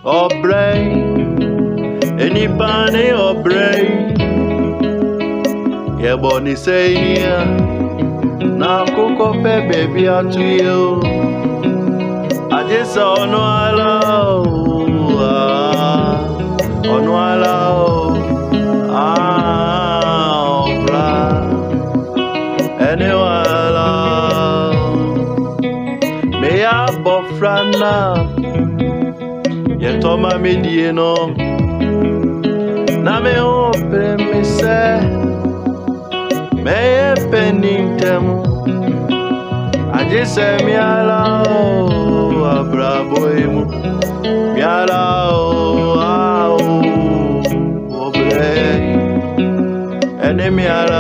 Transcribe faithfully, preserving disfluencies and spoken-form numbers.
Obra any bane obra ye boni say na koko pe baby atu you I just saw no allow oh no allow ah obra any wala me ya bofrana ye toma me die no na me opre me se me penintem aje se mi ala abraboimu mi ala o obra ene mi ala